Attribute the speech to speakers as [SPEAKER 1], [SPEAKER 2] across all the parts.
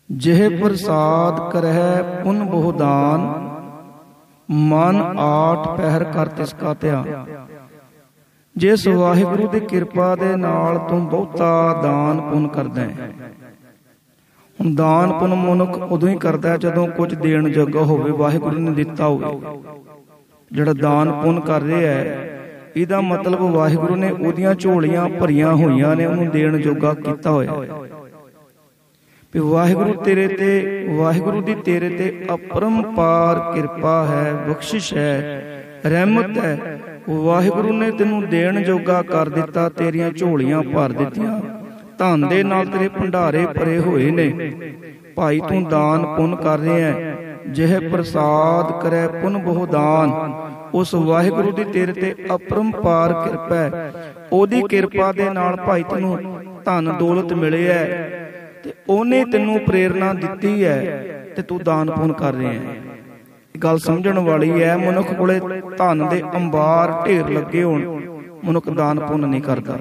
[SPEAKER 1] ਜਿਹ ਪ੍ਰਸਾਦ ਕਰਹਿ ਪੁਨ ਬਹੁ ਦਾਨ, ਮਨ ਆਠ ਪਹਿਰ ਕਰ ਤਿਸ ਕਾ ਧਿਆਨ। ਜਿਸ ਵਾਹਿਗੁਰੂ ਦੀ ਕਿਰਪਾ ਦੇ ਨਾਲ ਤੂੰ ਬਹੁਤਾ ਦਾਨ ਪੁੰਨ ਕਰਦਾ ਹੈ। ਹੁਣ ਦਾਨ ਪੁੰਨ ਮਨੁੱਖ ਉਦੋਂ ਹੀ ਕਰਦਾ ਜਦੋਂ ਕੁਝ ਦੇਣ ਜੋਗਾ ਹੋਵੇ, ਵਾਹਿਗੁਰੂ ਨੇ ਦਿੱਤਾ ਹੋਵੇ। ਜਿਹੜਾ ਦਾਨ ਪੁੰਨ ਕਰ ਰਿਹਾ ਹੈ, ਇਹਦਾ ਮਤਲਬ ਵਾਹਿਗੁਰੂ ਨੇ ਉਹਦੀਆਂ ਝੋਲੀਆਂ ਭਰੀਆਂ ਹੋਈਆਂ ਨੇ, ਉਹਨੂੰ ਦੇਣ ਜੋਗਾ ਕੀਤਾ ਹੋਇਆ। ਵੀ ਵਾਹਿਗੁਰੂ ਦੀ ਤੇਰੇ ਤੇ ਅਪਰੰਪਾਰ ਕਿਰਪਾ ਹੈ, ਬਖਸ਼ਿਸ਼ ਹੈ, ਰਹਿਮਤ ਹੈ। ਵਾਹਿਗੁਰੂ ਨੇ ਤੈਨੂੰ ਦੇਣ ਜੋਗਾ ਕਰ ਦਿੱਤਾ, ਤੇਰੀਆਂ ਝੋਲੀਆਂ ਭਰ ਦਿੱਤੀਆਂ, ਧਨ ਦੇ ਨਾਲ ਤੇਰੇ ਭੰਡਾਰੇ ਭਰੇ ਹੋਏ ਨੇ। ਭਾਈ ਤੂੰ ਦਾਨ ਪੁੰਨ ਕਰ ਰਿਹਾ ਹੈ। ਜਿਹ ਪ੍ਰਸਾਦ ਕਰੈ ਪੁੰਨ ਬਹੁ ਦਾਨ, ਉਸ ਵਾਹਿਗੁਰੂ ਦੀ ਤੇਰੇ ਤੇ ਅਪਰੰਪਾਰ ਕਿਰਪਾ ਹੈ। ਉਹਦੀ ਕਿਰਪਾ ਦੇ ਨਾਲ ਭਾਈ ਤੈਨੂੰ ਧਨ ਦੌਲਤ ਮਿਲਿਆ ਤੇ ਉਹਨੇ ਤੈਨੂੰ ਪ੍ਰੇਰਨਾ ਦਿੱਤੀ ਹੈ ਤੇ ਤੂੰ ਦਾਨ ਪੁੰਨ ਕਰ ਰਿਹਾ ਹੈ। ਗੱਲ ਸਮਝਣ ਵਾਲੀ ਹੈ। ਮਨੁੱਖ ਕੋਲੇ ਧਨ ਦੇ ਅੰਬਾਰ ਢੇਰ ਲੱਗੇ ਹੋਣ, ਮਨੁੱਖ ਦਾਨ ਪੁੰਨ ਨਹੀਂ ਕਰਦਾ।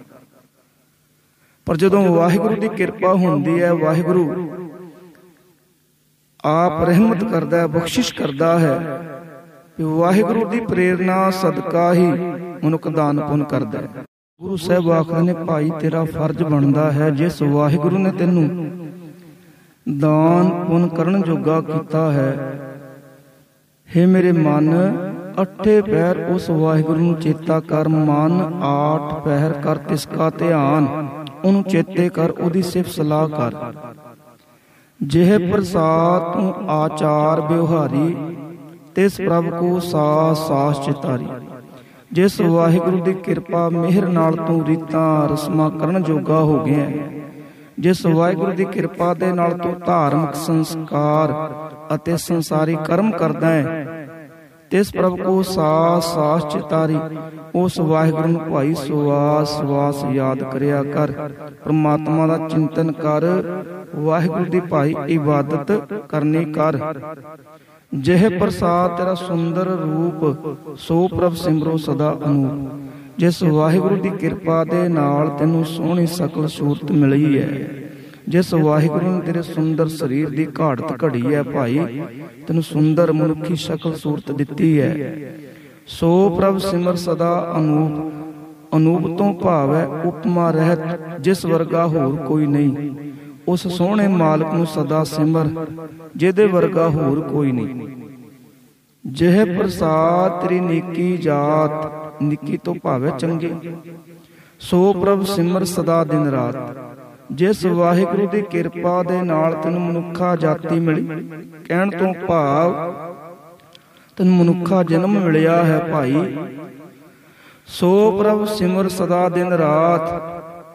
[SPEAKER 1] ਪਰ ਜਦੋਂ ਵਾਹਿਗੁਰੂ ਦੀ ਕਿਰਪਾ ਹੁੰਦੀ ਹੈ, ਵਾਹਿਗੁਰੂ ਆਪ ਰਹਿਮਤ ਕਰਦਾ ਹੈ, ਬਖਸ਼ਿਸ਼ ਕਰਦਾ ਹੈ, ਵਾਹਿਗੁਰੂ ਦੀ ਪ੍ਰੇਰਨਾ ਸਦਕਾ ਹੀ ਮਨੁੱਖ ਦਾਨ ਪੁੰਨ ਕਰਦਾ ਹੈ। ਗੁਰੂ ਸਾਹਿਬ ਆਖਦੇ ਨੇ, ਭਾਈ ਤੇਰਾ ਫਰਜ਼ ਬਣਦਾ ਹੈ, ਜਿਸ ਵਾਹਿਗੁਰੂ ਨੇ ਤੈਨੂੰ ਦਾਨ ਪੁੰਨ ਕਰਨ ਜੋਗਾ ਕੀਤਾ ਹੈ, ਹੇ ਮੇਰੇ ਮਨ ਅੱਠੇ ਪਹਿਰ ਉਸ ਵਾਹਿਗੁਰੂ ਨੂੰ ਚੇਤਾ ਕਰ। ਮਨ ਆਠ ਪਹਿਰ ਕਰ ਤਿਸ ਕਾ ਧਿਆਨ, ਉਹਨੂੰ ਚੇਤੇ ਕਰ, ਉਹਦੀ ਸਿਫਤ ਸਲਾਹ ਕਰ। ਜਿਹ ਪ੍ਰਸਾਦ ਤੂੰ ਆਚਾਰ ਵਿਵਹਾਰੀ, ਤਿਸ ਪ੍ਰਭ ਕੋ ਸਾਸ ਸਾਸ ਚਿਤਾਰੀ। ਜਿਸ ਵਾਹਿਗੁਰੂ ਦੀ ਕਿਰਪਾ ਮਿਹਰ ਨਾਲ ਤੂੰ ਰੀਤਾਂ ਰਸਮਾਂ ਕਰਨ ਜੋਗਾ ਹੋ ਗਿਆ, ਜਿਸ ਵਾਹਿਗੁਰੂ ਦੀ ਕਿਰਪਾ ਦੇ ਨਾਲ ਤੂੰ ਧਾਰਮਿਕ ਸੰਸਕਾਰ ਅਤੇ ਸੰਸਾਰੀ ਕਰਮ ਕਰਦਾ ਹੈ, ਤਿਸ ਪ੍ਰਭ ਕੋ ਸਾਸ ਸਾਸ ਚਿਤਾਰੀ। ਉਸ ਵਾਹਿਗੁਰੂ ਨੂੰ ਭਾਈ ਸਵਾਸ ਸਵਾਸ ਯਾਦ ਕਰਿਆ ਕਰ, ਪ੍ਰਮਾਤਮਾ ਦਾ ਚਿੰਤਨ ਕਰ, ਵਾਹਿਗੁਰੂ ਦੀ ਭਾਈ ਇਬਾਦਤ ਕਰਨੀ ਕਰ। ਜਿਹ ਪ੍ਰਸਾਦ ਤੇਰਾ ਸੁੰਦਰ ਰੂਪ, ਸੋ ਪ੍ਰਭ ਸਿਮਰੋ ਸਦਾ ਅਨੂਪ। ਜਿਸ ਵਾਹਿਗੁਰੂ ਦੀ ਕਿਰਪਾ ਦੇ ਨਾਲ ਤੈਨੂੰ ਸੋਹਣੀ ਸਕਲ ਸੂਰਤ ਮਿਲੀ ਹੈ, ਜਿਸ ਵਾਹਿਗੁਰੂ ਨੇ ਤੇਰੇ ਸੁੰਦਰ ਸਰੀਰ ਦੀ ਘਾੜਤ ਘੜੀ ਹੈ, ਭਾਈ ਤੈਨੂੰ ਸੁੰਦਰ ਮਨੁੱਖੀ ਸ਼ਕਲ ਸੂਰਤ ਦਿੱਤੀ ਹੈ, ਸੋ ਪ੍ਰਭ ਸਿਮਰ ਸਦਾ ਅਨੂਪ। ਅਨੂਪ ਤੋਂ ਭਾਵ ਹੈ ਉਪਮਾ ਰਹਿਤ, ਜਿਸ ਵਰਗਾ ਹੋਰ ਕੋਈ ਨਹੀਂ। ਉਸ ਸੋਹਣੇ ਮਾਲਕ ਨੂੰ ਸਦਾ ਸਿਮਰ, ਜਿਹਦੇ ਵਰਗਾ ਹੋਰ ਕੋਈ ਨਹੀਂ। ਜਿਹ ਪ੍ਰਸਾਦ ਤੇਰੀ ਨੇਕੀ ਜਾਤ, ਨਿੱਕੀ ਤੋਂ ਭਾਵੈ ਚੰਗੇ, ਸੋ ਪ੍ਰਭ ਸਿਮਰ ਸਦਾ ਦਿਨ ਰਾਤ। ਜਿਸ ਵਾਹਿਗੁਰੂ ਦੀ ਕਿਰਪਾ ਦੇ ਨਾਲ ਤੈਨੂੰ ਮਨੁੱਖਾ ਜਾਤੀ ਮਿਲੀ, ਕਹਿਣ ਤੋਂ ਭਾਵ ਤੈਨੂੰ ਮਨੁੱਖਾ ਜਨਮ ਮਿਲਿਆ ਹੈ, ਭਾਈ ਸੋ ਪ੍ਰਭ ਸਿਮਰ ਸਦਾ ਦਿਨ ਰਾਤ।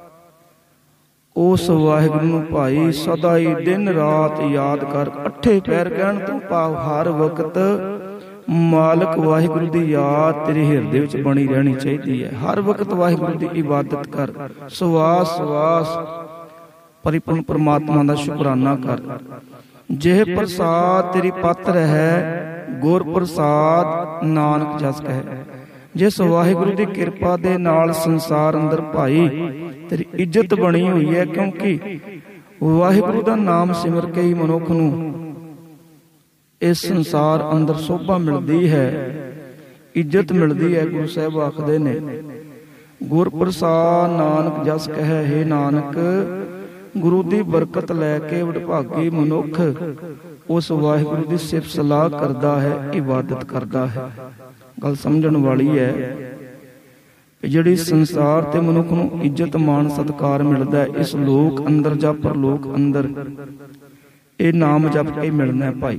[SPEAKER 1] ਉਸ ਵਾਹਿਗੁਰੂ ਨੂੰ ਭਾਈ ਸਦਾ ਹੀ ਦਿਨ ਰਾਤ ਯਾਦ ਕਰ। ਅੱਠੇ ਪੈਰ ਕਹਿਣ ਤੋਂ ਭਾਵ ਹਰ ਵਕਤ ਮਾਲਕ ਵਾਹਿਗੁਰੂ ਦੀ ਯਾਦ ਤੇਰੇ ਹਿਰਦੇ ਵਿੱਚ ਬਣੀ ਰਹਿਣੀ ਚਾਹੀਦੀ ਹੈ। ਹਰ ਵਕਤ ਵਾਹਿਗੁਰੂ ਦੀ ਇਬਾਦਤ ਕਰ, ਸਵਾਸ ਸਵਾਸ ਪਰਿਪੂਰਨ ਪਰਮਾਤਮਾ ਦਾ ਸ਼ੁਕਰਾਨਾ ਕਰ। ਜਿਹ ਪ੍ਰਸਾਦ ਤੇਰੀ ਪਾਤਰ ਹੈ, ਗੁਰ ਪ੍ਰਸਾਦ ਨਾਨਕ ਜਸ ਕਹੈ। ਜਿਸ ਵਾਹਿਗੁਰੂ ਦੀ ਕਿਰਪਾ ਦੇ ਨਾਲ ਸੰਸਾਰ ਅੰਦਰ ਭਾਈ ਤੇਰੀ ਇੱਜ਼ਤ ਬਣੀ ਹੋਈ ਹੈ, ਕਿਉਂਕਿ ਵਾਹਿਗੁਰੂ ਦਾ ਨਾਮ ਸਿਮਰ ਕੇ ਹੀ ਮਨੁੱਖ ਨੂੰ ਇਸ ਸੰਸਾਰ ਅੰਦਰ ਸੋਭਾ ਮਿਲਦੀ ਹੈ, ਇੱਜ਼ਤ ਮਿਲਦੀ ਹੈ। ਗੁਰੂ ਸਾਹਿਬ ਆਖਦੇ ਨੇ, ਗੁਰ ਪ੍ਰਸਾਦ ਨਾਨਕ ਜਸ ਕਹੈ। ਹੇ ਨਾਨਕ, ਗੁਰੂ ਦੀ ਬਰਕਤ ਲੈ ਕੇ ਵਡਭਾਗੀ ਮਨੁੱਖ ਉਸ ਵਾਹਿਗੁਰੂ ਦੀ ਸਿਫਤ ਸਲਾਹ ਕਰਦਾ ਹੈ, ਇਬਾਦਤ ਕਰਦਾ ਹੈ। ਗੱਲ ਸਮਝਣ ਵਾਲੀ ਹੈ। ਜਿਹੜੀ ਸੰਸਾਰ ਤੇ ਮਨੁੱਖ ਨੂੰ ਇੱਜ਼ਤ ਮਾਣ ਸਤਿਕਾਰ ਮਿਲਦਾ ਹੈ, ਇਸ ਲੋਕ ਅੰਦਰ ਜਾਂ ਪਰਲੋਕ ਅੰਦਰ, ਇਹ ਨਾਮ ਜਪ ਕੇ ਮਿਲਣਾ ਹੈ ਭਾਈ।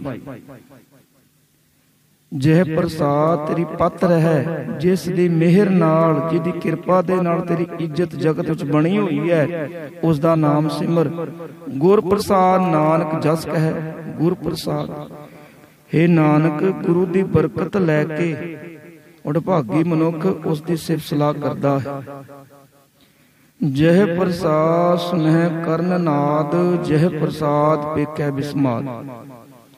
[SPEAKER 1] ਜਿਹ ਪ੍ਰਸਾਦ ਤੇਰੀ ਪਾਤਰ ਹੈ, ਜਿਸ ਦੀ ਮਿਹਰ ਨਾਲ, ਜਿਹਦੀ ਕਿਰਪਾ ਦੇ ਨਾਲ ਤੇਰੀ ਇੱਜ਼ਤ ਜਗਤ ਵਿੱਚ ਬਣੀ ਹੋਈ ਹੈ, ਉਸ ਦਾ ਨਾਮ ਸਿਮਰ। ਗੁਰ ਪ੍ਰਸਾਦ ਨਾਨਕ ਜਸ ਕਹੈ। ਗੁਰ ਪ੍ਰਸਾਦ, ਹੇ ਨਾਨਕ, ਗੁਰੂ ਦੀ ਬਰਕਤ ਲੈ ਕੇ ਵਡਭਾਗੀ ਮਨੁੱਖ ਉਸ ਦੀ ਸਿਫਤ ਸਲਾਹ ਕਰਦਾ ਹੈ। ਜਿਹ ਪ੍ਰਸਾਦ ਸੁਨਹਿ ਕਰਨ ਨਾਦ, ਜਿਹ ਪ੍ਰਸਾਦ ਪੇਖੈ ਬਿਸਮਾਦ।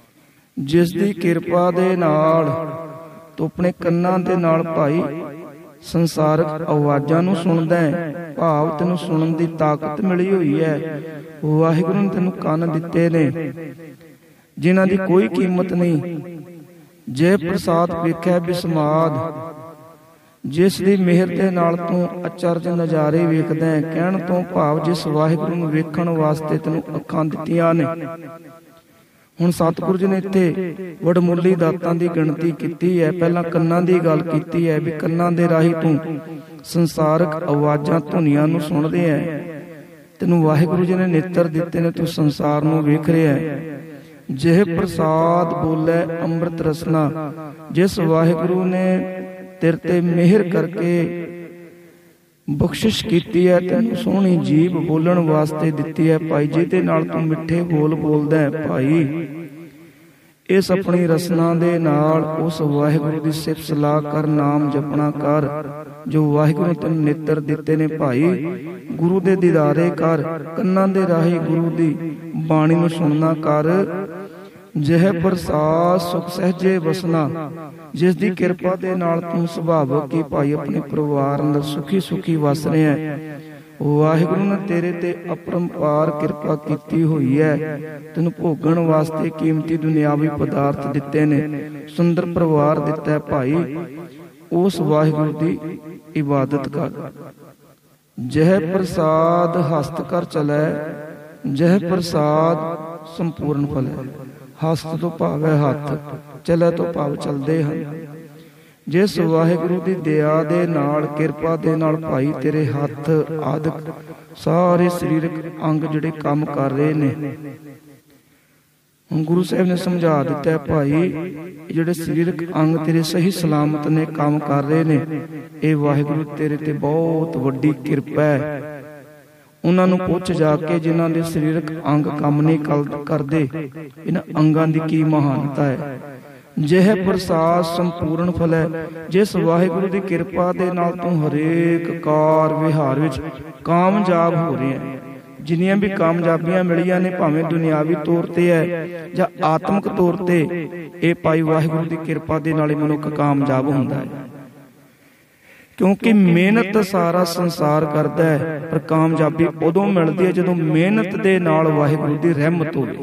[SPEAKER 1] ਜਿਸ ਦੀ ਕਿਰਪਾ ਦੇ ਨਾਲ ਤੂੰ ਆਪਣੇ ਕੰਨਾਂ ਦੇ ਨਾਲ ਭਾਈ ਸੰਸਾਰਕ ਆਵਾਜ਼ਾਂ ਨੂੰ ਸੁਣਦਾ ਹੈ, ਭਾਵ ਤੈਨੂੰ ਸੁਣਨ ਦੀ ਤਾਕਤ ਮਿਲੀ ਹੋਈ ਹੈ। ਵਾਹਿਗੁਰੂ ਨੇ ਤੈਨੂੰ ਕੰਨ ਦਿੱਤੇ ਨੇ ਜਿਨ੍ਹਾਂ ਦੀ ਕੋਈ ਕੀਮਤ ਨਹੀਂ। ਜੇ ਪ੍ਰਸਾਦ ਵੇਖਿਆ ਬਿਸਮਾਦ, ਜਿਸ ਦੀ ਮਿਹਰ ਦੇ ਨਾਲ ਤੂੰ ਅਚਰਜ ਨਜ਼ਾਰੇ ਵੇਖਦਾ ਹੈ। ਕਹਿਣ ਤੋਂ ਭਾਵ ਜਿਸ ਵਾਹਿਗੁਰੂ ਨੂੰ ਵੇਖਣ ਵਾਸਤੇ ਤੈਨੂੰ ਅੱਖਾਂ ਦਿੱਤੀਆਂ ਨੇ। ਹੁਣ ਸਤਿਗੁਰੂ ਜੀ ਨੇ ਇੱਥੇ ਵਡਮੁੱਲੀ ਦਾਤਾਂ ਦੀ ਗਿਣਤੀ ਕੀਤੀ ਹੈ। ਪਹਿਲਾਂ ਕੰਨਾਂ ਦੀ ਗੱਲ ਕੀਤੀ ਹੈ ਵੀ ਕੰਨਾਂ ਦੇ ਰਾਹੀਂ ਤੂੰ ਸੰਸਾਰਕ ਆਵਾਜ਼ਾਂ ਧੁਨੀਆਂ ਨੂੰ ਸੁਣਦੇ ਹੈ। ਤੈਨੂੰ ਵਾਹਿਗੁਰੂ ਜੀ ਨੇ ਨੇਤਰ ਦਿੱਤੇ ਨੇ, ਤੂੰ ਸੰਸਾਰ ਨੂੰ ਵੇਖ ਰਿਹਾ ਹੈ। ਜਿਹ ਪ੍ਰਸਾਦ ਬੋਲੇ ਅੰਮ੍ਰਿਤ ਰਸਨਾ, ਜਿਸ ਵਾਹਿਗੁਰੂ ਨੇ ਤੇਰੇ ਤੇ ਮਿਹਰ ਕਰਕੇ ਬਖਸ਼ਿਸ਼ ਕੀਤੀ ਹੈ, ਤੈਨੂੰ ਸੋਹਣੀ ਜੀਭ ਬੋਲਣ ਵਾਸਤੇ ਦਿੱਤੀ ਹੈ ਭਾਈ, ਜਿਹਦੇ ਨਾਲ ਤੂੰ ਮਿੱਠੇ ਬੋਲ ਬੋਲਦਾ ਹੈ ਭਾਈ। ਇਸ ਆਪਣੀ ਰਸਨਾ ਦੇ ਨਾਲ ਉਸ ਵਾਹਿਗੁਰੂ ਦੀ ਸਿਫਤ ਸਲਾਹ ਕਰ, ਨਾਮ ਜਪਣਾ ਕਰ ਜੋ ਵਾਹਿਗੁਰੂ ਤੈਨੂੰ ਨੇਤਰ ਦਿੱਤੇ ਨੇ ਭਾਈ। ਗੁਰੂ ਦੇ ਦੀਦਾਰੇ ਕਰ, ਕੰਨਾਂ ਦੇ ਰਾਹੀਂ ਗੁਰੂ ਦੀ ਬਾਣੀ ਨੂੰ ਸੁਣਨਾ ਕਰ। ਜਿਹ ਪ੍ਰਸਾਦ ਸੁਖ ਸਹਿਜੇ ਵਸਨਾ, ਜਿਸ ਦੀ ਕਿਰਪਾ ਦੇ ਨਾਲ ਤੂੰ ਸੁਭਾਵਕ ਹੀ ਭਾਈ ਆਪਣੇ ਪਰਿਵਾਰ ਅੰਦਰ ਸੁਖੀ ਸੁਖੀ ਵਸ ਰਿਹਾ ਹੈ। ਵਾਹਿਗੁਰੂ ਨੇ ਤੇਰੇ ਤੇ ਅਪਰੰਪਾਰ ਕਿਰਪਾ ਕੀਤੀ ਹੋਈ ਹੈ। ਤੈਨੂੰ ਭੋਗਣ ਵਾਸਤੇ ਕੀਮਤੀ ਦੁਨਿਆਵੀ ਪਦਾਰਥ ਦਿੱਤੇ ਨੇ, ਸੁੰਦਰ ਪਰਿਵਾਰ ਦਿੱਤਾ ਹੈ ਭਾਈ। ਉਸ ਵਾਹਿਗੁਰੂ ਦੀ ਇਬਾਦਤ ਕਰ। ਜਿਹ ਪ੍ਰਸਾਦ ਹਸਤ ਕਰ ਚਲੈ, ਜਿਹ ਪ੍ਰਸਾਦ ਸੰਪੂਰਨ ਫਲ ਹੈ। ਹਸਤ ਤੋਂ ਭਾਵ ਹੈ ਹੱਥ, ਚਲੇ ਤੋਂ ਭਾਵ ਚਲਦੇ ਹਨ। ਜਿਸ ਵਾਹਿਗੁਰੂ ਦੀ ਦਇਆ ਦੇ ਨਾਲ, ਕਿਰਪਾ ਦੇ ਨਾਲ ਭਾਈ ਤੇਰੇ ਹੱਥ ਆਦਿਕ ਸਾਰੇ ਸਰੀਰਕ ਅੰਗ ਜਿਹੜੇ ਕੰਮ ਕਰ ਰਹੇ ਨੇ। ਹੁਣ ਗੁਰੂ ਸਾਹਿਬ ਨੇ ਸਮਝਾ ਦਿੱਤਾ ਹੈ ਭਾਈ, ਜਿਹੜੇ ਸਰੀਰਕ ਅੰਗ ਤੇਰੇ ਸਹੀ ਸਲਾਮਤ ਨੇ, ਕੰਮ ਕਰ ਰਹੇ ਨੇ, ਇਹ ਵਾਹਿਗੁਰੂ ਤੇਰੇ ਤੇ ਬਹੁਤ ਵੱਡੀ ਕਿਰਪਾ ਹੈ। ਉਹਨਾਂ ਨੂੰ ਪੁੱਛ ਜਾ ਕੇ ਜਿਨ੍ਹਾਂ ਦੇ ਸਰੀਰਕ ਅੰਗ ਕੰਮ ਨਹੀਂ ਕਰਦੇ, ਇਹਨਾਂ ਅੰਗਾਂ ਦੀ ਕੀ ਮਹਾਨਤਾ ਹੈ। ਜਿਹ ਪ੍ਰਸਾਦ ਸੰਪੂਰਨ ਫਲ ਹੈ, ਜਿਸ ਵਾਹਿਗੁਰੂ ਦੀ ਕਿਰਪਾ ਦੇ ਨਾਲ ਤੂੰ ਹਰੇਕ ਕਾਰ ਵਿਹਾਰ ਵਿੱਚ ਕਾਮਯਾਬ ਹੋ ਰਿਹਾ ਹੈ। ਜਿੰਨੀਆਂ ਵੀ ਕਾਮਯਾਬੀਆਂ ਮਿਲੀਆਂ ਨੇ, ਭਾਵੇਂ ਦੁਨਿਆਵੀ ਤੌਰ ਤੇ ਹੈ ਜਾਂ ਆਤਮਿਕ ਤੌਰ ਤੇ, ਇਹ ਭਾਈ ਵਾਹਿਗੁਰੂ ਦੀ ਕਿਰਪਾ ਦੇ ਨਾਲ ਹੀ ਮਨੁੱਖ ਕਾਮਯਾਬ ਹੁੰਦਾ ਹੈ। ਕਿਉਂਕਿ ਮਿਹਨਤ ਸਾਰਾ ਸੰਸਾਰ ਕਰਦਾ ਹੈ, ਪਰ ਕਾਮਯਾਬੀ ਉਦੋਂ ਮਿਲਦੀ ਹੈ ਜਦੋਂ ਮਿਹਨਤ ਦੇ ਨਾਲ ਵਾਹਿਗੁਰੂ ਦੀ ਰਹਿਮਤ ਹੋਵੇ।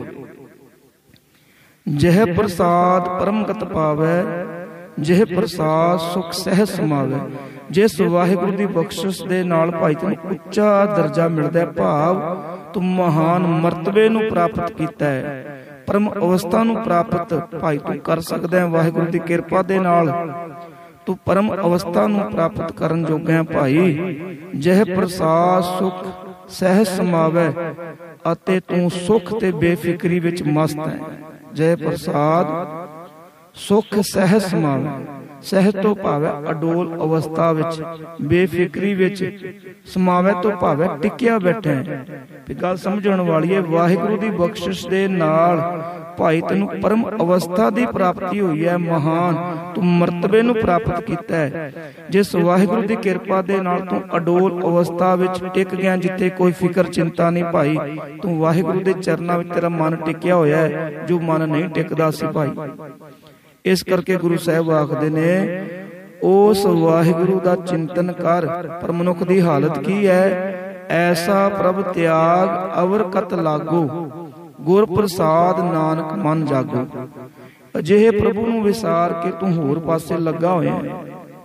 [SPEAKER 1] ਜਿਹ ਪ੍ਰਸਾਦ ਪਰਮਗਤ ਪਾਵੈ, ਜਿਹ ਪ੍ਰਸਾਦ ਸੁਖ ਸਹਿਜ ਸਮਾਵੈ। ਜਿਸ ਵਾਹਿਗੁਰੂ ਦੀ ਬਖਸ਼ਿਸ਼ ਦੇ ਨਾਲ ਭਾਈ ਤੈਨੂੰ ਉੱਚਾ ਦਰਜਾ ਮਿਲਦਾ ਹੈ, ਭਾਵ ਤੂੰ ਮਹਾਨ ਮਰਤਬੇ ਨੂੰ ਪ੍ਰਾਪਤ ਕੀਤਾ ਹੈ, ਪਰਮ ਅਵਸਥਾ ਨੂੰ ਪ੍ਰਾਪਤ ਭਾਈ ਤੂੰ ਕਰ ਸਕਦਾ ਹੈ। ਵਾਹਿਗੁਰੂ ਦੀ ਕਿਰਪਾ ਦੇ ਨਾਲ ਤੂੰ ਪਰਮ ਅਵਸਥਾ ਨੂੰ ਪ੍ਰਾਪਤ ਕਰਨ ਜੋਗਾ ਹੈ ਭਾਈ। ਜਿਹ ਪ੍ਰਸਾਦ ਸੁਖ ਸਹਿਜ ਸਮਾਵੈ, ਅਤੇ ਤੂੰ ਸੁਖ ਤੇ ਬੇਫਿਕਰੀ ਵਿੱਚ ਮਸਤ ਹੈ। ਜੈ ਪ੍ਰਸਾਦ ਸੁਖ ਸਹਿਜ ਸਮਾਵੈ, ਸਹਿਜ ਤੋਂ ਭਾਵੈ ਅਡੋਲ ਅਵਸਥਾ ਵਿੱਚ, ਬੇਫਿਕਰੀ ਵਿੱਚ, ਸਮਾਵੈ ਤੋਂ ਭਾਵੈ ਟਿਕਿਆ ਬੈਠਾ ਹੈ। ਤੇ ਗੱਲ ਸਮਝਣ ਵਾਲੀ ਹੈ, ਵਾਹਿਗੁਰੂ ਦੀ ਬਖਸ਼ਿਸ਼ ਦੇ ਨਾਲ ਭਾਈ ਤੈਨੂੰ ਪਰਮ ਅਵਸਥਾ ਦੀ ਪ੍ਰਾਪਤੀ ਹੋਈ ਹੈ, ਮਹਾਨ ਤੂੰ ਮਰਤਬੇ ਨੂੰ ਪ੍ਰਾਪਤ ਕੀਤਾ ਹੈ। ਜਿਸ ਵਾਹਿਗੁਰੂ ਦੀ ਕਿਰਪਾ ਦੇ ਨਾਲ ਤੂੰ ਅਡੋਲ ਅਵਸਥਾ ਵਿੱਚ ਟਿਕ ਗਿਆ, ਜਿੱਥੇ ਕੋਈ ਫਿਕਰ ਚਿੰਤਾ ਨਹੀਂ ਭਾਈ। ਤੂੰ ਵਾਹਿਗੁਰੂ ਦੇ ਚਰਨਾਂ ਵਿੱਚ ਤੇਰਾ ਮਨ ਟਿਕਿਆ ਹੋਇਆ ਹੈ, ਜੋ ਮਨ ਨਹੀਂ ਟਿਕਦਾ ਸੀ ਭਾਈ। ਇਸ ਕਰਕੇ ਗੁਰੂ ਸਾਹਿਬ ਆਖਦੇ ਨੇ, ਉਸ ਵਾਹਿਗੁਰੂ ਦਾ ਚਿੰਤਨ ਕਰ। ਪਰ ਮਨੁੱਖ ਦੀ ਹਾਲਤ ਕੀ ਹੈ? ਐਸਾ ਪ੍ਰਭ ਤਿਆਗ ਅਵਰ ਕਤ ਲਾਗੋ, ਗੁਰ ਪ੍ਰਸਾਦ ਨਾਨਕ ਮਨ ਜਾਗੋ। ਅਜਿਹੇ ਪ੍ਰਭੂ ਨੂੰ ਵਿਸਾਰ ਕੇ ਤੂੰ ਹੋਰ ਪਾਸੇ ਲੱਗਾ ਹੋਇਆ ਹੈ।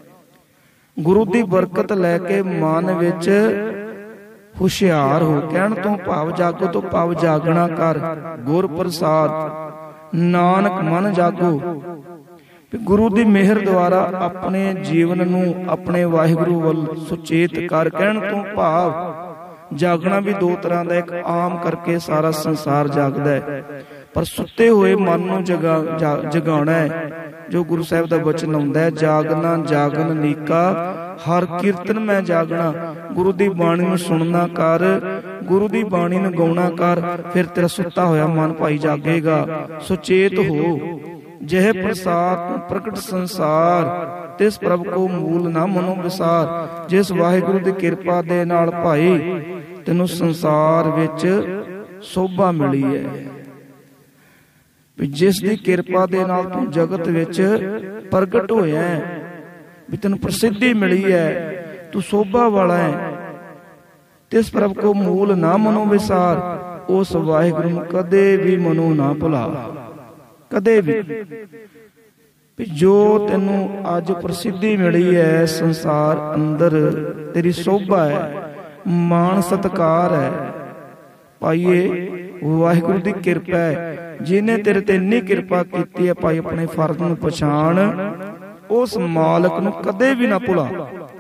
[SPEAKER 1] ਗੁਰੂ ਦੀ ਬਰਕਤ ਲੈ ਕੇ ਮਨ ਵਿੱਚ ਹੁਸ਼ਿਆਰ ਹੋ। ਕਹਿਣ ਤੋਂ ਭਾਵ ਜਾਗੋ ਤੋਂ ਭਾਵ ਜਾਗਣਾ ਕਰ। ਗੁਰ ਪ੍ਰਸਾਦ ਨਾਨਕ ਮਨ ਜਾਗੋ। ਗੁਰੂ ਦੀ ਮਿਹਰ ਦੁਆਰਾ ਆਪਣੇ ਜੀਵਨ ਨੂੰ ਆਪਣੇ ਵਾਹਿਗੁਰੂ ਵੱਲ ਸੁਚੇਤ ਕਰ। ਕਹਿਣ ਤੋਂ ਭਾਵ ਜਾਗਣਾ ਵੀ ਦੋ ਤਰ੍ਹਾਂ ਦਾ, ਇੱਕ ਆਮ ਕਰਕੇ ਸਾਰਾ ਸੰਸਾਰ ਜਾਗਦਾ ਹੈ, ਪਰ ਸੁੱਤੇ ਹੋਏ ਮਨ ਨੂੰ ਜਗਾਉਣਾ ਹੈ। ਜੋ ਗੁਰੂ ਸਾਹਿਬ ਦਾ ਬਚਨ ਆਉਂਦਾ ਹੈ, ਜਾਗਣਾ ਜਾਗਨ ਨੀਕਾ ਹਰ ਕੀਰਤਨ ਮੈਂ ਜਾਗਣਾ। ਗੁਰੂ ਦੀ ਬਾਣੀ ਨੂੰ ਸੁਣਨਾ ਕਰ, ਗੁਰੂ ਦੀ ਬਾਣੀ ਨੂੰ ਗਾਉਣਾ ਕਰ, ਫਿਰ ਤੇਰਾ ਸੁੱਤਾ ਹੋਇਆ ਮਨ ਭਾਈ ਜਾਗੇਗਾ। ਸੁਚੇਤ ਹੋ। ਜਿਹ ਪ੍ਰਸਾਦ ਪ੍ਰਗਟ ਸੰਸਾਰ, ਤਿਸ ਪ੍ਰਭ ਕੋ ਮੂਲ ਨਾ ਮਨੋ ਵਿਸਾਰ। ਜਿਸ ਵਾਹਿਗੁਰੂ ਦੀ ਕਿਰਪਾ ਦੇ ਨਾਲ ਭਾਈ ਤੈਨੂੰ ਸੰਸਾਰ ਵਿੱਚ ਸੋਭਾ ਮਿਲੀ ਹੈ, ਜਿਸ ਦੀ ਕਿਰਪਾ ਦੇ ਨਾਲ ਤੂੰ ਜਗਤ ਵਿੱਚ ਪ੍ਰਗਟ ਹੋਇਆ ਹੈ। ਵੀ ਤੈਨੂੰ ਪ੍ਰਸਿੱਧੀ ਮਿਲੀ ਹੈ, ਤੂੰ ਸੋਭਾ ਵਾਲਾ ਹੈ। ਤਿਸ ਪ੍ਰਭ ਕੋ ਮੂਲ ਨਾ ਮਨੋ ਵਿਸਾਰ, ਉਸ ਵਾਹਿਗੁਰੂ ਨੂੰ ਕਦੇ ਵੀ ਮਨੋ ਨਾ ਭੁਲਾ। ਕਦੇ ਵੀ ਜੋ ਤੈਨੂੰ ਅੱਜ ਪ੍ਰਸਿੱਧੀ ਮਿਲੀ ਹੈ, ਸੰਸਾਰ ਅੰਦਰ ਤੇਰੀ ਸੋਭਾ ਹੈ, ਮਾਣ ਸਤਿਕਾਰ ਹੈ, ਭਾਈਏ ਵਾਹਿਗੁਰੂ ਦੀ ਕਿਰਪਾ ਹੈ। ਜਿਹਨੇ ਤੇਰੇ ਤੇ ਇੰਨੀ ਕਿਰਪਾ ਕੀਤੀ ਹੈ ਭਾਈ, ਆਪਣੇ ਫਰਜ਼ ਨੂੰ ਪਛਾਣ, ਉਸ ਮਾਲਕ ਨੂੰ ਕਦੇ ਵੀ ਨਾ ਭੁਲਾ।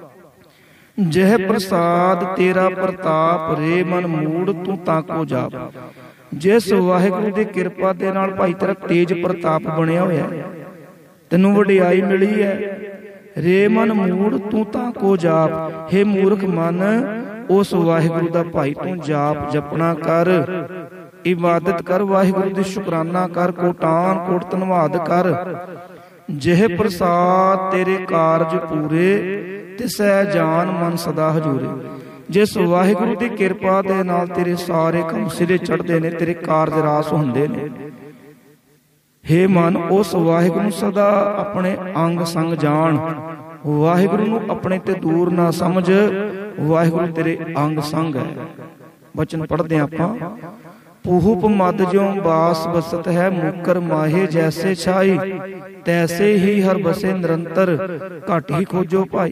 [SPEAKER 1] ਜਹ ਪ੍ਰਸਾਦ ਤੇਰਾ ਪ੍ਰਤਾਪ, ਰੇ ਮਨ ਮੂੜ ਤੂੰ ਤਾਂ ਕੋ ਜਾਪ। ਜਿਸ ਵਾਹਿਗੁਰੂ ਦੀ ਕਿਰਪਾ ਦੇ ਨਾਲ ਭਾਈ ਤੇਰਾ ਤੇਜ ਪ੍ਰਤਾਪ ਬਣਿਆ ਹੋਇਆ, ਤੈਨੂੰ ਵਡਿਆਈ ਮਿਲੀ ਹੈ, ਰੇ ਮਨ ਮੂੜ ਤੂੰ ਤਾਂ ਕੋ ਜਾਪ। ਹੇ ਮੂਰਖ ਮਨ, ਉਸ ਵਾਹਿਗੁਰੂ ਦਾ ਭਾਈ ਤੂੰ ਜਾਪ ਜਪਣਾ ਕਰ, ਇਬਾਦਤ ਕਰ, ਵਾਹਿਗੁਰੂ ਦੀ ਸ਼ੁਕਰਾਨਾ ਕਰ, ਕੋਟਾਨ ਕੋਟ ਧੰਨਵਾਦ ਕਰ। ਜਿਹ ਪ੍ਰਸਾਦ ਤੇਰੇ ਕਾਰਜ ਪੂਰੇ, ਤਿਸੈ ਜਾਨ ਮਨ ਸਦਾ ਹਜੂਰੇ। ਜਿਸ ਵਾਹਿਗੁਰੂ ਦੀ ਕਿਰਪਾ ਦੇ ਨਾਲ ਤੇਰੇ ਸਾਰੇ ਕੰਮ ਸਿਰੇ ਚੜ੍ਹਦੇ ਨੇ, ਤੇਰੇ ਕਾਰਜ ਰਾਸ ਹੁੰਦੇ ਨੇ। ਹੇ ਮਨ, ਉਸ ਵਾਹਿਗੁਰੂ ਨੂੰ ਸਦਾ ਆਪਣੇ ਅੰਗ ਸੰਗ ਜਾਣ, ਵਾਹਿਗੁਰੂ ਨੂੰ ਆਪਣੇ ਤੇ ਦੂਰ ਨਾ ਸਮਝ, ਵਾਹਿਗੁਰੂ ਤੇਰੇ ਅੰਗ ਸੰਗ ਹੈ। ਬਚਨ ਪੜ੍ਹਦੇ ਆਪਾਂ। ਪੂਹਪ ਮਦ ਜਿਉ ਬਾਸ ਬਸਤ ਹੈ, ਮੁਕਰ ਮਾਹੇ ਜੈਸੇ ਛਾਈ, ਤੈਸੇ ਹੀ ਹਰ ਬਸੇ ਨਿਰੰਤਰ, ਘਟ ਹੀ ਖੋਜੋ ਭਾਈ।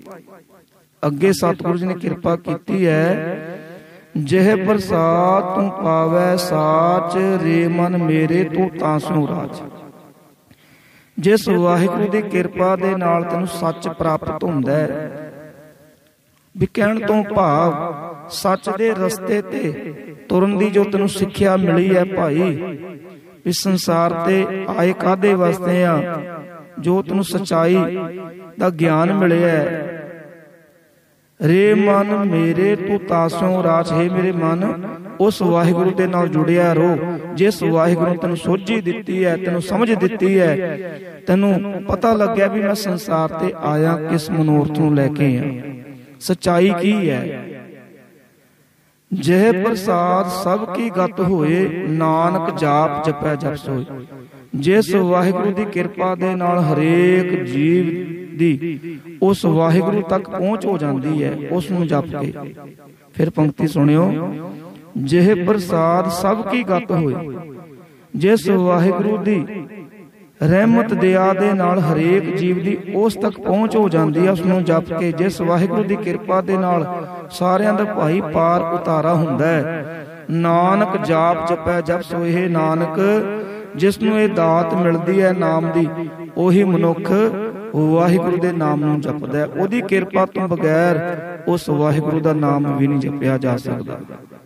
[SPEAKER 1] ਅੱਗੇ ਸਤਿਗੁਰੂ ਜੀ ਨੇ ਕਿਰਪਾ ਕੀਤੀ ਹੈ। ਜਿਹ ਪ੍ਰਸਾਦ ਤੂੰ ਪਾਵੈ ਸਾਚ, ਰੇ ਮਨ ਮੇਰੇ ਤੂੰ ਤਾਂ ਸਿਉ ਰਾਜ। ਜਿਸ ਵਾਹਿਗੁਰੂ ਦੀ ਕਿਰਪਾ ਦੇ ਨਾਲ ਤੈਨੂੰ ਸੱਚ ਪ੍ਰਾਪਤ ਹੁੰਦਾ ਹੈ, ਵੀ ਕਹਿਣ ਤੋਂ ਭਾਵ ਸੱਚ ਦੇ ਰਸਤੇ ਤੇ ਤੁਰਨ ਦੀ ਜੋ ਤੈਨੂੰ ਸਿੱਖਿਆ ਮਿਲੀ ਹੈ ਭਾਈ, ਵੀ ਸੰਸਾਰ ਤੇ ਆਏ ਕਾਹਦੇ ਵਾਸਤੇ ਆ, ਜੋ ਤੈਨੂੰ ਸੱਚਾਈ ਦਾ ਗਿਆਨ ਮਿਲਿਆ ਹੈ। ਰੇ ਮਨ ਮੇਰੇ ਤੂੰ ਤਾਸੋਂ ਰਾਜ। ਹੈ ਮੇਰੇ ਮਨ, ਉਸ ਵਾਹਿਗੁਰੂ ਦੇ ਨਾਲ ਜੁੜਿਆ ਰਹੋ। ਜਿਸ ਵਾਹਿਗੁਰੂ ਨੇ ਤੈਨੂੰ ਸੋਝੀ ਦਿੱਤੀ ਹੈ, ਤੈਨੂੰ ਸਮਝ ਦਿੱਤੀ ਹੈ, ਤੈਨੂੰ ਪਤਾ ਲੱਗਿਆ ਵੀ ਮੈਂ ਸੰਸਾਰ ਤੇ ਆਇਆ ਕਿਸ ਮਨੋਰਥ ਨੂੰ ਲੈ ਕੇ ਆ, ਸੱਚਾਈ ਕੀ ਹੈ। ਜਿਹ ਪ੍ਰਸਾਦ ਸਭ ਕੀ ਗਤ ਹੋਏ, ਨਾਨਕ ਜਾਪ ਜਪੈ ਜਪ ਸੋਏ। ਜਿਸ ਵਾਹਿਗੁਰੂ ਦੀ ਕਿਰਪਾ ਦੇ ਨਾਲ ਹਰੇਕ ਜੀਵ ਦੀ ਉਸ ਵਾਹਿਗੁਰੂ ਤੱਕ ਪਹੁੰਚ ਹੋ ਜਾਂਦੀ ਹੈ, ਉਸ ਨੂੰ ਜਪ ਕੇ। ਫਿਰ ਪੰਕਤੀ ਸੁਣਿਓ। ਜਿਹ ਪ੍ਰਸਾਦ ਸਭ ਕੀ ਗਤ ਹੋਏ, ਜਿਸ ਵਾਹਿਗੁਰੂ ਦੀ ਰਹਿਮਤ ਦਇਆ ਦੇ ਨਾਲ ਹਰੇਕ ਜੀਵ ਦੀ ਉਸ ਤੱਕ ਪਹੁੰਚ ਹੋ ਜਾਂਦੀ ਹੈ, ਉਸ ਨੂੰ ਜਪ ਕੇ। ਜਿਸ ਵਾਹਿਗੁਰੂ ਦੀ ਕਿਰਪਾ ਦੇ ਨਾਲ ਸਾਰਿਆਂ ਦਾ ਭਾਈ ਪਾਰ ਉਤਾਰਾ ਹੁੰਦਾ ਹੈ। ਨਾਨਕ ਜਾਪ ਜਪੈ ਜਪ ਸੋਏ। ਨਾਨਕ, ਜਿਸ ਨੂੰ ਇਹ ਦਾਤ ਮਿਲਦੀ ਹੈ ਨਾਮ ਦੀ, ਉਹੀ ਮਨੁੱਖ ਵਾਹਿਗੁਰੂ ਦੇ ਨਾਮ ਨੂੰ ਜਪਦਾ ਹੈ। ਉਹਦੀ ਕਿਰਪਾ ਤੋਂ ਬਗੈਰ ਉਸ ਵਾਹਿਗੁਰੂ ਦਾ ਨਾਮ ਵੀ ਨਹੀਂ ਜਪਿਆ ਜਾ ਸਕਦਾ।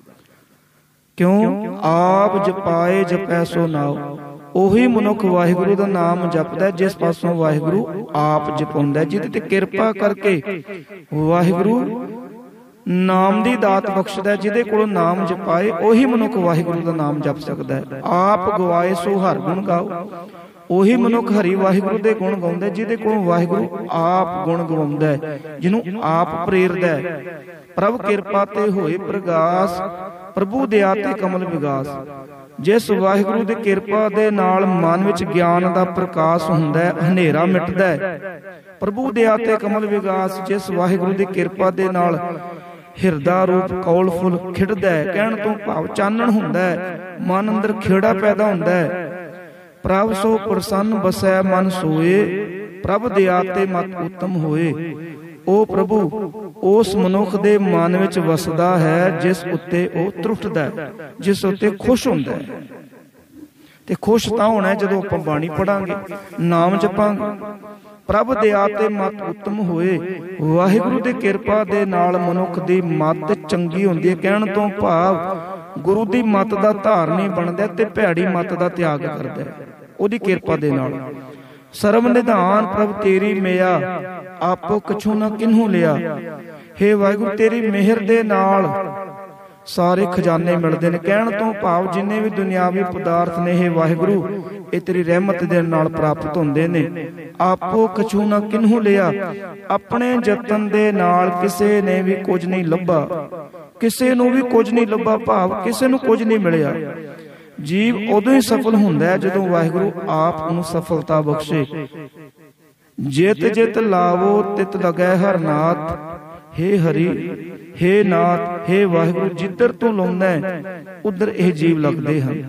[SPEAKER 1] ਕਿਉਂ? ਆਪ ਜਪਾਏ ਜਪੈ ਸੋ ਨਾਉ। ਉਹੀ ਮਨੁੱਖ ਵਾਹਿਗੁਰੂ ਦਾ ਨਾਮ ਜਪਦਾ ਜਿਸ ਪਾਸੋਂ ਵਾਹਿਗੁਰੂ ਆਪ ਜਪਾਉਂਦਾ, ਜਿਹਦੇ ਤੇ ਕਿਰਪਾ ਕਰਕੇ ਵਾਹਿਗੁਰੂ ਨਾਮ ਦੀ ਦਾਤ ਬਖਸ਼ਦਾ। ਜਿਹਦੇ ਕੋਲੋਂ ਨਾਮ ਜਪਾਏ ਉਹੀ ਮਨੁੱਖ ਵਾਹਿਗੁਰੂ ਦਾ ਨਾਮ ਜਪ ਸਕਦਾ ਹੈ। ਆਪ ਗਵਾਏ ਸੋ ਹਰ ਗੁਣ ਗਾਓ। ਉਹੀ ਮਨੁੱਖ ਹਰੀ ਵਾਹਿਗੁਰੂ ਦੇ ਗੁਣ ਗਾਉਂਦਾ ਜਿਹਦੇ ਕੋਲੋਂ ਵਾਹਿਗੁਰੂ ਆਪ ਗੁਣ ਗਵਾਉਂਦਾ ਹੈ, ਜਿਹਨੂੰ ਆਪ ਪ੍ਰੇਰਦਾ ਹੈ। ਪ੍ਰਭ ਕਿਰਪਾ ਤੇ ਹੋਏ ਪ੍ਰਗਾਸ, ਪ੍ਰਭੂ ਦਇਆ ਤੇ ਕਮਲ ਵਿਗਾਸ। ਜਿਸ ਵਾਹਿਗੁਰੂ ਦੀ ਕਿਰਪਾ ਦੇ ਨਾਲ ਮਨ ਵਿੱਚ ਗਿਆਨ ਦਾ ਪ੍ਰਕਾਸ਼ ਹੁੰਦਾ ਹੈ, ਹਨੇਰਾ ਮਿਟਦਾ ਹੈ। ਪ੍ਰਭੂ ਦਇਆ ਤੇ ਕਮਲ ਵਿਗਾਸ। ਜਿਸ ਵਾਹਿਗੁਰੂ ਦੀ ਕਿਰਪਾ ਦੇ ਨਾਲ ਹਿਰਦਾ ਰੂਪ ਕੌਲ ਫੁੱਲ ਖਿੜਦਾ ਹੈ, ਕਹਿਣ ਤੋਂ ਭਾਵ ਚਾਨਣ ਹੁੰਦਾ ਹੈ, ਮਨ ਅੰਦਰ ਖੇੜਾ ਪੈਦਾ ਹੁੰਦਾ ਹੈ। ਪ੍ਰਭ ਸੋ ਪ੍ਰਸੰਨ ਬਸੈ ਮਨ ਸੋਏ, ਪ੍ਰਭ ਦਇਆ ਤੇ ਮਤ ਉਤਮ ਹੋਏ। ਉਹ ਪ੍ਰਭੂ ਉਸ ਮਨੁੱਖ ਦੇ ਮਨ ਵਿੱਚ ਵਸਦਾ ਹੈ ਜਿਸ ਉੱਤੇ ਉਹ ਤ੍ਰਿਫਟਦਾ ਹੈ, ਜਿਸ ਉੱਤੇ ਖੁਸ਼ ਹੁੰਦਾ ਹੈ। ਤੇ ਖੁਸ਼ ਤਾਂ ਹੋਣਾ ਜਦੋਂ ਆਪਾਂ ਬਾਣੀ ਪੜਾਂਗੇ, ਨਾਮ ਜਪਾਂਗੇ। ਪ੍ਰਭ ਦਇਆ ਤੇ ਮਤ ਉਤਮ ਹੋਏ। ਵਾਹਿਗੁਰੂ ਦੀ ਕਿਰਪਾ ਦੇ ਨਾਲ ਮਨੁੱਖ ਦੀ ਮਤ ਚੰਗੀ ਹੁੰਦੀ ਹੈ, ਕਹਿਣ ਤੋਂ ਭਾਵ ਗੁਰੂ ਦੀ ਮਤ ਦਾ ਧਾਰਨੀ ਬਣਦਾ ਤੇ ਭੈੜੀ ਮਤ ਦਾ ਤਿਆਗ ਕਰਦਾ ਉਹਦੀ ਕਿਰਪਾ ਦੇ ਨਾਲ। ਸਰਬ ਨਿਧਾਨ ਪ੍ਰਭ ਤੇਰੀ ਮਿਆ, ਆਪੋ ਕਛੂ ਨਾ ਕਿਨਹੂ ਲਿਆ। ਹੇ ਵਾਹਿਗੁਰੂ, ਤੇਰੀ ਮਿਹਰ ਦੇ ਨਾਲ ਸਾਰੇ ਖਜ਼ਾਨੇ ਮਿਲਦੇ ਨੇ, ਕਹਿਣ ਤੋਂ ਭਾਵ ਜਿੰਨੇ ਵੀ ਦੁਨਿਆਵੀ ਪਦਾਰਥ ਨੇ ਹੇ ਵਾਹਿਗੁਰੂ, ਇਹ ਤੇਰੀ ਰਹਿਮਤ ਦੇ ਨਾਲ ਪ੍ਰਾਪਤ ਹੁੰਦੇ ਨੇ। ਆਪੋ ਕਛੂ ਨਾ ਕਿਨਹੂ ਲਿਆ। ਆਪਣੇ ਯਤਨ ਦੇ ਨਾਲ ਕਿਸੇ ਨੇ ਵੀ ਕੁਝ ਨਹੀਂ ਲੱਭਾ, ਕਿਸੇ ਨੂੰ ਵੀ ਕੁਝ ਨਹੀਂ ਲੱਭਾ, ਭਾਵ ਕਿਸੇ ਨੂੰ ਕੁਝ ਨਹੀਂ ਮਿਲਿਆ। ਜੀਵ ਉਦੋਂ ਹੀ ਸਫਲ ਹੁੰਦਾ ਹੈ ਜਦੋਂ ਵਾਹਿਗੁਰੂ ਆਪ ਉਹਨੂੰ ਸਫਲਤਾ ਬਖਸ਼ੇ। ਜਿਤ ਜਿਤ ਲਾਵੋ ਤਿਤ ਲਗੈ ਹਰ ਨਾਥ। ਹੇ ਹਰੀ ਹੇ ਨਾਥ ਹੇ ਵਾਹਿਗੁਰੂ, ਜਿੱਧਰ ਤੂੰ ਲਾਉਂਦਾ ਉਧਰ ਇਹ ਜੀਵ ਲੱਗਦੇ ਹਨ।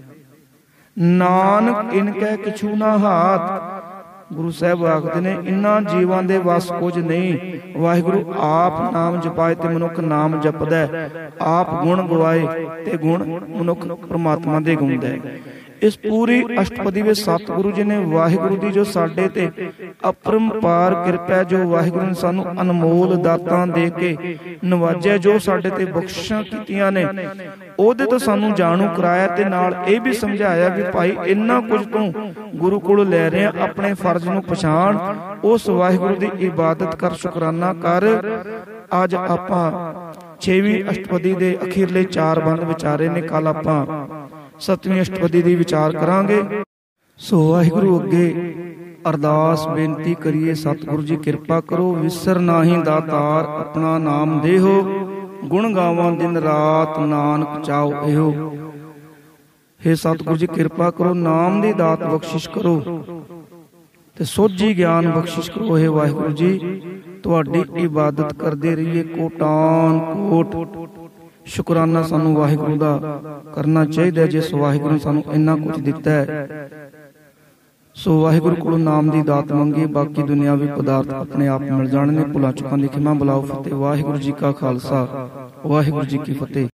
[SPEAKER 1] ਨਾਨਕ ਇਨ ਕੈ ਕਿਛੂ ਨਾ ਹਾਥ। ਗੁਰੂ ਸਾਹਿਬ ਆਖਦੇ ਨੇ ਇਨ੍ਹਾਂ ਜੀਵਾਂ ਦੇ ਵਸ ਕੁਝ ਨਹੀਂ। ਵਾਹਿਗੁਰੂ ਆਪ ਨਾਮ ਜਪਾਏ ਤੇ ਮਨੁੱਖ ਨਾਮ ਜਪਦਾ, ਆਪ ਗੁਣ ਗਵਾਏ ਤੇ ਗੁਣ ਮਨੁੱਖ ਪ੍ਰਮਾਤਮਾ ਦੇ ਗਾਉਂਦਾ ਹੈ। ਇਸ ਪੂਰੀ ਅਸ਼ਟਪਦੀ ਵਿੱਚ ਸਤਿਗੁਰੂ ਜੀ ਨੇ ਵਾਹਿਗੁਰੂ ਦੀ ਜੋ ਸਾਡੇ ਤੇ ਅਪਰੰਪਾਰ ਕਿਰਪਾ, ਜੋ ਵਾਹਿਗੁਰੂ ਨੇ ਸਾਨੂੰ ਅਨਮੋਲ ਦਾਤਾਂ ਦੇ ਕੇ ਨਵਾਜਿਆ, ਜੋ ਸਾਡੇ ਤੇ ਬਖਸ਼ਿਸ਼ਾਂ ਕੀਤੀਆਂ ਨੇ, ਉਹਦੇ ਤੋਂ ਸਾਨੂੰ ਜਾਣੂ ਕਰਾਇਆ ਤੇ ਨਾਲ ਇਹ ਵੀ ਸਮਝਾਇਆ ਵੀ ਭਾਈ ਇੰਨਾ ਕੁਝ ਤੂੰ ਗੁਰੂ ਕੋਲੋਂ ਲੈ ਰਿਹਾ, ਆਪਣੇ ਫਰਜ਼ ਨੂੰ ਪਛਾਣ, ਉਸ ਵਾਹਿਗੁਰੂ ਦੀ ਇਬਾਦਤ ਕਰ, ਸ਼ੁਕਰਾਨਾ ਕਰ। ਅੱਜ ਆਪਾਂ 6ਵੀਂ ਅਸ਼ਟਪਦੀ ਦੇ ਅਖੀਰਲੇ 4 ਬੰਦ ਵਿਚਾਰੇ ਨੇ, ਕੱਲ ਆਪਾਂ 7ਵੀਂ ਅਸ਼ਟਪਦੀ ਦੀ ਵਿਚਾਰ ਕਰਾਂਗੇ। ਸੋ ਵਾਹਿਗੁਰੂ ਅੱਗੇ ਅਰਦਾਸ ਬੇਨਤੀ ਕਰੀਏ, ਸਤਿਗੁਰੂ ਜੀ ਕਿਰਪਾ ਕਰੋ, ਵਿਸਰ ਨਾਹੀ ਦਾਤਾਰ ਆਪਣਾ ਨਾਮ ਦੇਹੋ, ਗੁਣ ਗਾਵਾਂ ਦਿਨ ਰਾਤ ਨਾਨਕ ਚਾਓ ਇਹੋ। ਹੇ ਸਤਿਗੁਰੂ ਜੀ ਕਿਰਪਾ ਕਰੋ, ਨਾਮ ਦੀ ਦਾਤ ਬਖਸ਼ਿਸ਼ ਕਰੋ ਤੇ ਸੋਝੀ ਗਿਆਨ ਬਖਸ਼ਿਸ਼ ਕਰੋ। ਹੇ ਵਾਹਿਗੁਰੂ ਜੀ ਤੁਹਾਡੀ ਇਬਾਦਤ ਕਰਦੇ ਰਹੀਏ, ਕੋਟਾਨ ਕੋਟ ਸ਼ੁਕਰਾਨਾ ਸਾਨੂੰ ਵਾਹਿਗੁਰੂ ਦਾ ਕਰਨਾ ਚਾਹੀਦਾ, ਜਿਸ ਵਾਹਿਗੁਰੂ ਨੇ ਸਾਨੂੰ ਇੰਨਾ ਕੁਝ ਦਿੱਤਾ ਹੈ। ਸੋ ਵਾਹਿਗੁਰੂ ਕੋਲੋਂ ਨਾਮ ਦੀ ਦਾਤ ਮੰਗੀਏ, ਬਾਕੀ ਦੁਨਿਆਵੀ ਪਦਾਰਥ ਆਪਣੇ ਆਪ ਮਿਲ ਜਾਣ ਨੇ। ਭੁੱਲਾਂ ਚੁੱਕਾਂ ਦੀ ਖਿਮਾ ਬੁਲਾਓ। ਫਤਿਹ। ਵਾਹਿਗੁਰੂ ਜੀ ਕਾ ਖਾਲਸਾ, ਵਾਹਿਗੁਰੂ ਜੀ ਕੀ ਫਤਿਹ।